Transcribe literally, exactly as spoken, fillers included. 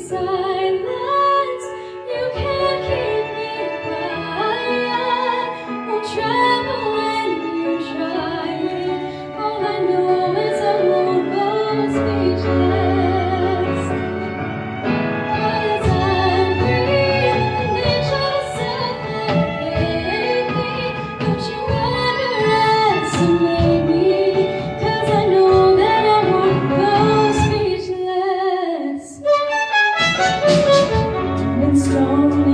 silence. You can't keep me quiet. Won't tremble when you try it. All I know is I won't go speechless. As I breathe, nature suffocate me. Don't you underestimate me, 'cause I know that I won't go speechless. Been stoned